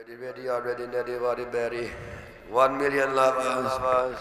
Ready, already, ready, body, berry. 1 million lovers.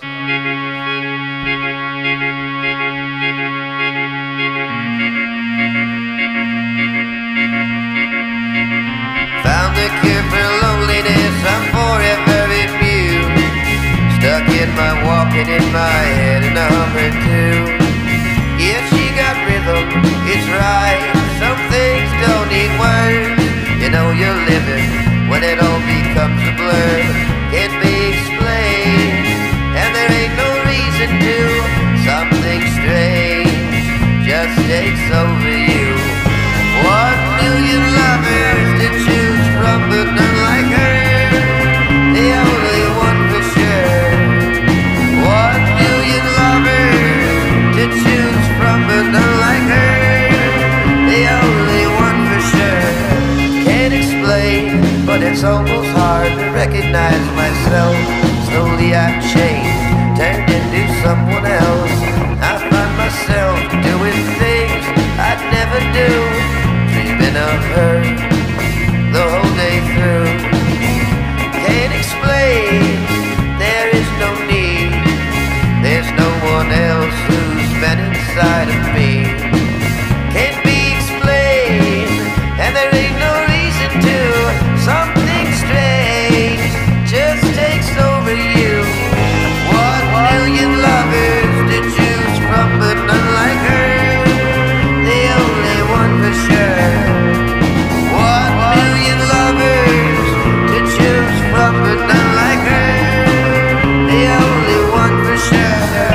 Found the cure for loneliness, I'm forever immune. Stuck in my walking in my head and a hunger too. Yeah, she got rhythm, it's right. Some things don't need words. You know you're living when it all becomes a blur. Can't be explained, and there ain't no reason to. Something strange just takes over you. 1 million lovers to choose from, but none like her, the only one for sure. 1 million lovers to choose from, but none like her, the only one for sure. Can't explain, but it's almost hard to recognize myself. Slowly I've changed, turned into someone else. I find myself doing things I'd never do, dreaming of her the whole day through. Can't explain, there is no need. There's no one else who's been inside of me. Can't be explained, and there ain't no reason to. Something strange just takes over you. 1 million lovers to choose from, but none like her, the only one for sure. 1 million lovers to choose from, but none like her, the only one for sure.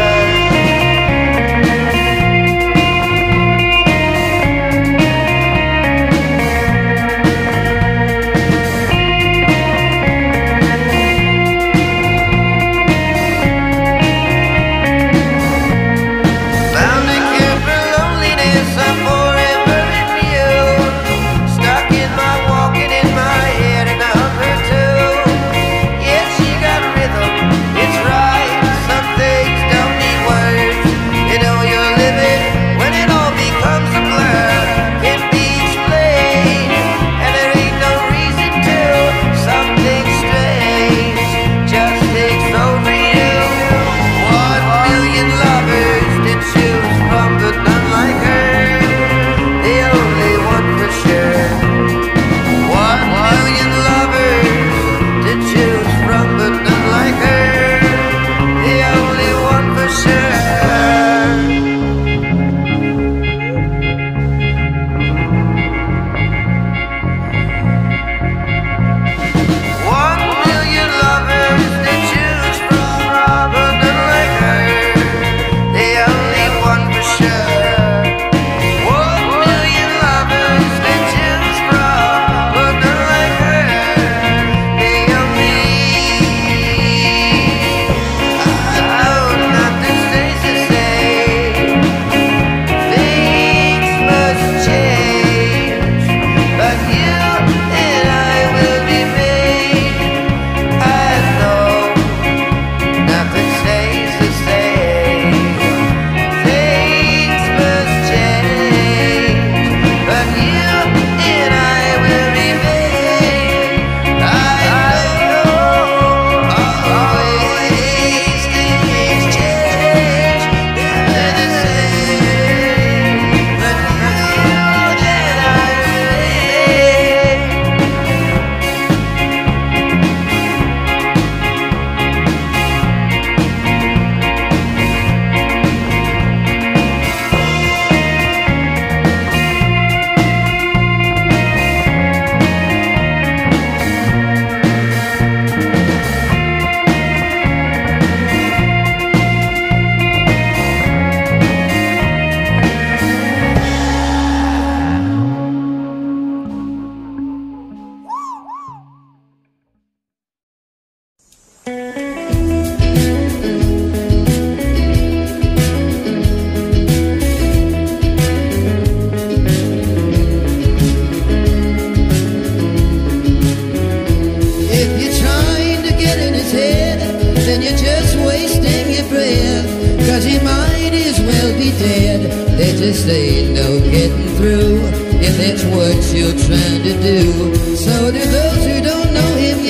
just ain't no getting through if that's what you're trying to do. So to those who don't know him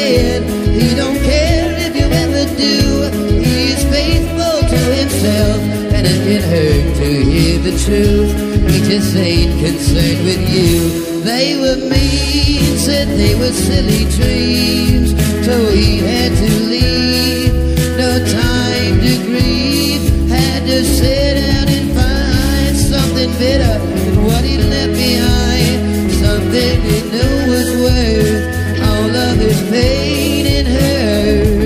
hear the truth. He just ain't concerned with you. They were mean, said they were silly dreams, so he had to leave. No time to grieve, had to sit down and find something better than what he left behind. Something he knew was worth all of his pain and hurt.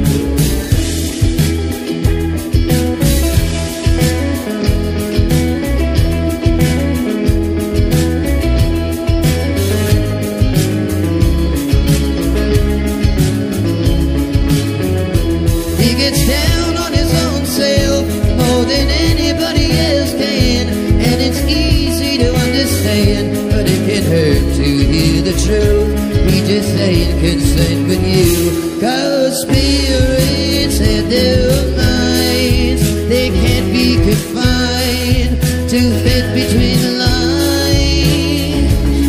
Gets down on his own self more than anybody else can, and it's easy to understand, but it can hurt to hear the truth. He just ain't concerned with you, 'cause spirits have their minds. They can't be confined to fit between the lines.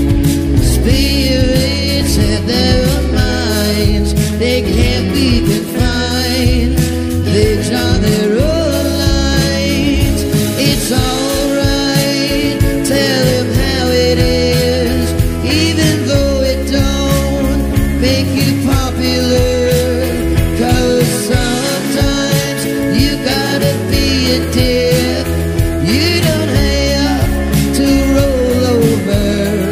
Spirits have their minds. They can't be confined. They draw their own lines. It's alright, tell him how it is, even though it don't make you popular. 'Cause sometimes you gotta be a dick. You don't have to roll over.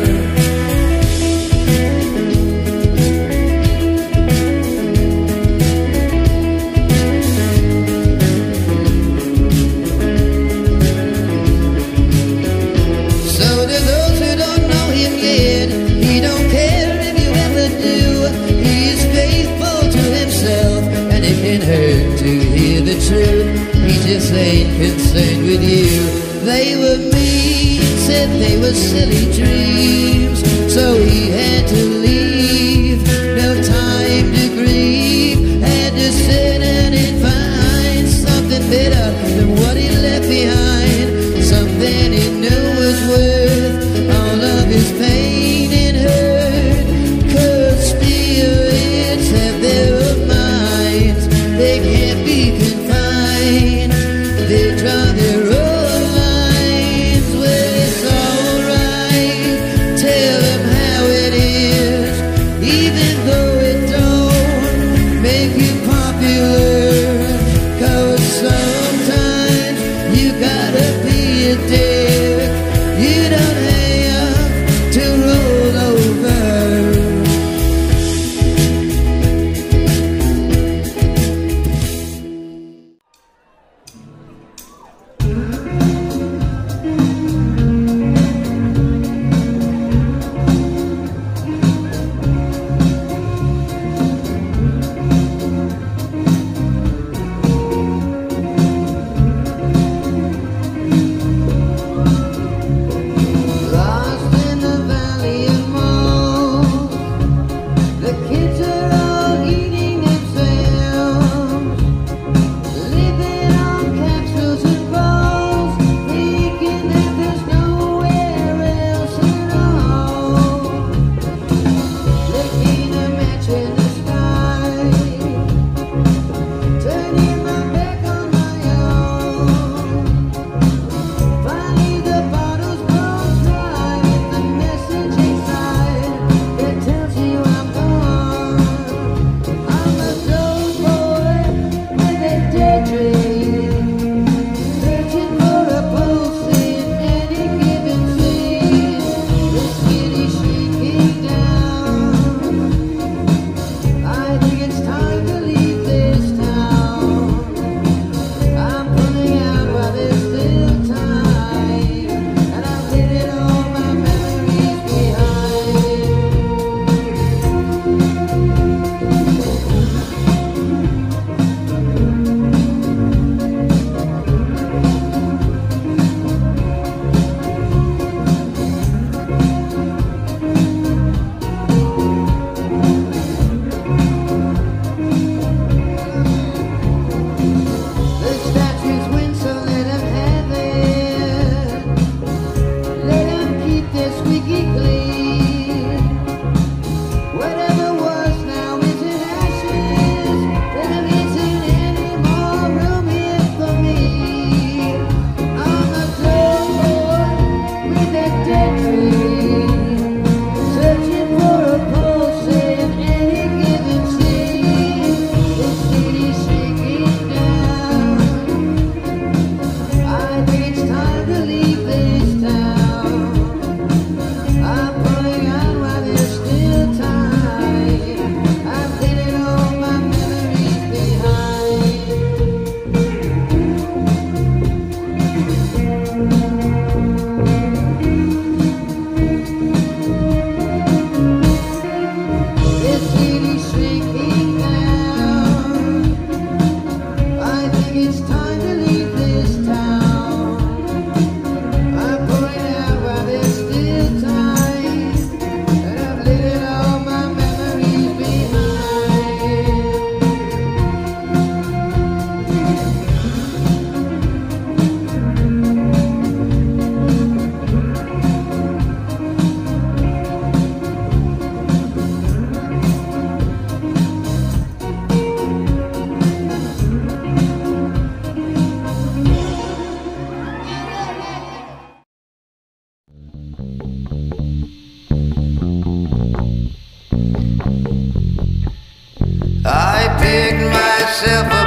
He don't care if you ever do. He is faithful to himself, and it can hurt to hear the truth. He just ain't concerned with you. They were mean, said they were silly dreams, so he had to leave. No time to grieve, had to sit down and find something better than what he left behind. Something he knew was worth all of his pain and hurt. 'Cause spirits have their minds. They can't be confined. They draw their own lines. Well, it's alright, I picked myself